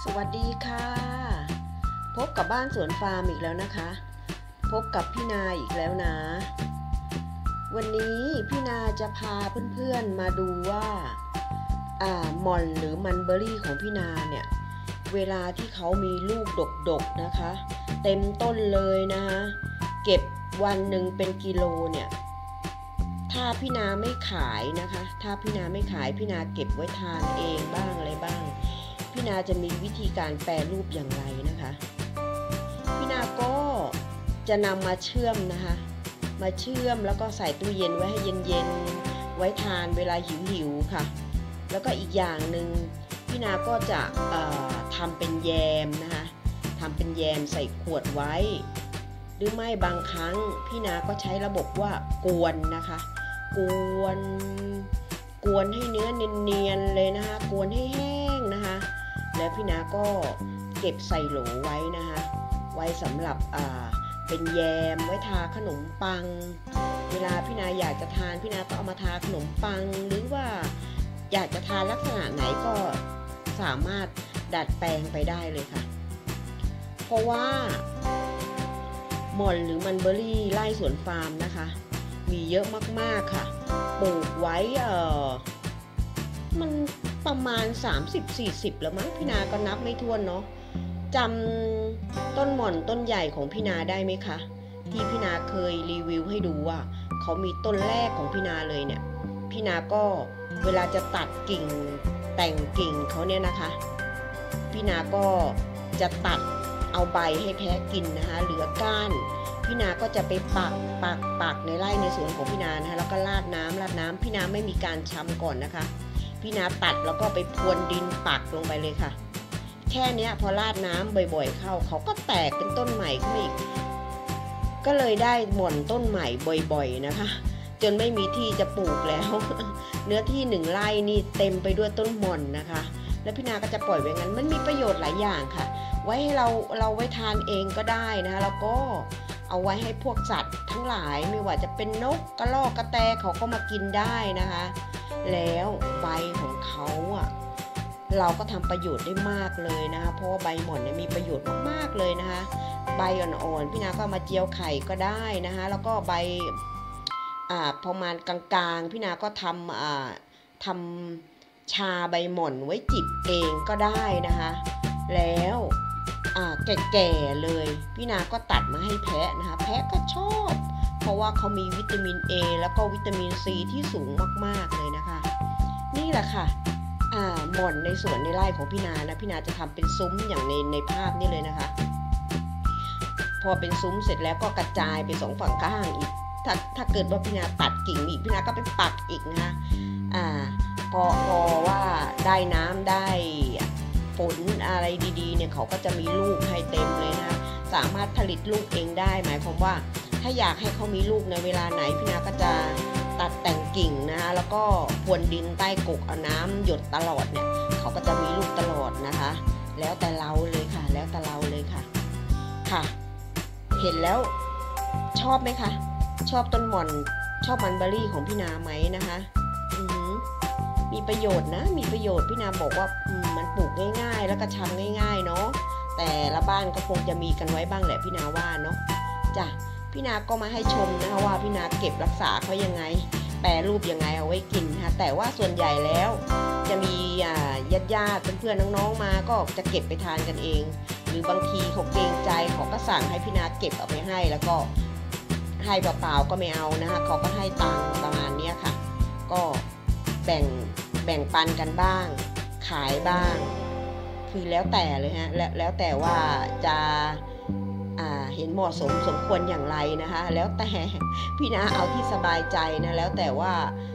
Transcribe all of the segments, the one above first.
สวัสดีค่ะพบกับบ้านสวนฟาร์มอีกแล้วนะคะพบกับพี่นาอีกแล้วนะวันนี้พี่นาจะพาเพื่อนๆมาดูว่าหม่อนหรือมันเบอรี่ของพี่นาเนี่ยเวลาที่เขามีลูกดกๆนะคะเต็มต้นเลยนะคะเก็บวันหนึ่งเป็นกิโลเนี่ยถ้าพี่นาไม่ขายนะคะถ้าพี่นาไม่ขายพี่นาเก็บไว้ทานเองบ้างอะไรบ้างพี่นาจะมีวิธีการแปรรูปอย่างไรนะคะพี่นาก็จะนำมาเชื่อมนะคะมาเชื่อมแล้วก็ใส่ตู้เย็นไว้ให้เย็นๆไว้ทานเวลาหิวๆค่ะแล้วก็อีกอย่างหนึ่งพี่นาก็จะทำเป็นแยมนะคะทำเป็นแยมใส่ขวดไว้หรือไม่บางครั้งพี่นาก็ใช้ระบบว่ากวนนะคะกวนให้เนื้อเนียนๆเลยนะคะกวนให้แห้งนะคะแล้วพี่นาก็เก็บใส่โหลไว้นะคะไว้สำหรับเป็นแยมไว้ทาขนมปังเวลาพี่นาอยากจะทานพี่นาก็เอามาทาขนมปังหรือว่าอยากจะทานลักษณะไหนก็สามารถดัดแปลงไปได้เลยค่ะเพราะว่าหม่อนหรือมันเบอรี่ไร่สวนฟาร์มนะคะมีเยอะมากๆค่ะปลูกไว้มันประมาณ30-40แล้วมั้งพี่นาก็นับไม่ถ้วนเนาะจำต้นหม่อนต้นใหญ่ของพี่นาได้ไหมคะที่พี่นาเคยรีวิวให้ดูว่าเขามีต้นแรกของพี่นาเลยเนี่ยพี่นาก็เวลาจะตัดกิ่งแต่งกิ่งเขาเนี่ยนะคะพี่นาก็จะตัดเอาใบให้แพะกินนะคะเหลือก้านพี่นาก็จะไปปักในไร่ในสวนของพี่นานะคะแล้วก็ราดน้ำพี่นาไม่มีการช้ำก่อนนะคะพี่นาตัดแล้วก็ไปพรวนดินปักลงไปเลยค่ะแค่นี้พอราดน้ำบ่อยๆเข้าเขาก็แตกเป็นต้นใหม่ขึ้นอีกก็เลยได้หม่อนต้นใหม่บ่อยๆนะคะจนไม่มีที่จะปลูกแล้ว เนื้อที่1 ไร่นี่เต็มไปด้วยต้นหม่อนนะคะแล้วพี่นาก็จะปล่อยไว้งั้นมันมีประโยชน์หลายอย่างค่ะไว้ให้เราไว้ทานเองก็ได้นะคะแล้วก็เอาไว้ให้พวกสัตว์ทั้งหลายไม่ว่าจะเป็นนกกระรอกกระแตเขาก็มากินได้นะคะแล้วใบของเขาเราก็ทำประโยชน์ได้มากเลยนะคะเพราะว่าใบหม่อนเนี่ยมีประโยชน์มากๆเลยนะคะใบอ่อนๆพี่นาก็มาเจียวไข่ก็ได้นะคะแล้วก็ใบประมาณกลางๆพี่นาก็ทำชาใบหม่อนไว้จิบเองก็ได้นะคะแล้วแก่ๆเลยพี่นาก็ตัดมาให้แพะนะคะแพะก็ชอบเพราะว่าเขามีวิตามิน A แล้วก็วิตามิน C ที่สูงมากๆเลยนะคะนี่แหละค่ะหม่อนในสวนในไร่ของพี่นานะพี่นาจะทำเป็นซุ้มอย่างในภาพนี้เลยนะคะพอเป็นซุ้มเสร็จแล้วก็กระจายไป2 ฝั่งข้างอีกถ้าเกิดว่าพี่นาตัดกิ่งอีกพี่นาก็ไปปักอีกนะคะพอว่าได้น้ำได้ฝนอะไรดีๆเนี่ยเขาก็จะมีลูกให้เต็มเลยนะคะสามารถผลิตลูกเองได้หมายความว่าถ้าอยากให้เขามีลูกในเวลาไหนพี่นาก็จะตัดแต่งกิ่งนะคะแล้วก็พรวนดินใต้กกเอาน้ำหยดตลอดเนี่ยเขาก็จะมีลูกตลอดนะคะแล้วแต่เราเลยค่ะแล้วแต่เราเลยค่ะค่ะเห็นแล้วชอบไหมคะชอบต้นหม่อนชอบมันเบอรี่ของพี่นาไหมนะคะมีประโยชน์นะมีประโยชน์พี่นาบอกว่ามันปลูกง่ายๆแล้วก็ชำง่ายๆเนาะแต่ละบ้านก็คงจะมีกันไว้บ้างแหละพี่นาว่าเนาะจ้ะพี่นาก็มาให้ชมนะคะว่าพี่นาเก็บรักษาเขายังไงแปรรูปยังไงเอาไว้กินนะคะแต่ว่าส่วนใหญ่แล้วจะมีญาติเพื่อนๆน้องๆมาก็จะเก็บไปทานกันเองหรือบางทีเขาเกรงใจเขาก็สั่งให้พี่นาเก็บเอาไปให้แล้วก็ให้เปล่าๆก็ไม่เอานะคะเขาก็ให้ตังค์ประมาณนี้ค่ะก็แบ่งปันกันบ้างขายบ้างคือแล้วแต่เลยฮะแล้วแต่ว่าจะเห็นเหมาะสมควรอย่างไรนะคะแล้วแต่พี่นาเอาที่สบายใจนะแล้วแต่ว่า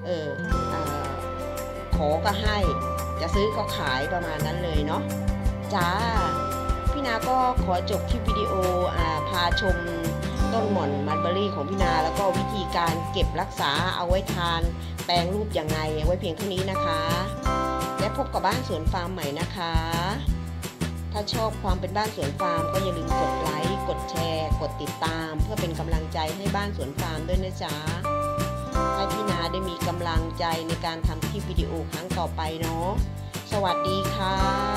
ขอก็ให้จะซื้อก็ขายประมาณนั้นเลยเนาะจ้าพี่นาก็ขอจบคลิปวิดีโอพาชมต้นหม่อนมันเบอรี่ของพี่นาแล้วก็วิธีการเก็บรักษาเอาไว้ทานแปลงรูปยังไงไว้เพียงเท่านี้นะคะและพบกับบ้านสวนฟาร์มใหม่นะคะถ้าชอบความเป็นบ้านสวนฟาร์มก็อย่าลืมกดไลค์กดแชร์กดติดตามเพื่อเป็นกำลังใจให้บ้านสวนฟาร์มด้วยนะจ๊ะให้พี่นาได้มีกำลังใจในการทำคลิปวิดีโอครั้งต่อไปเนาะสวัสดีค่ะ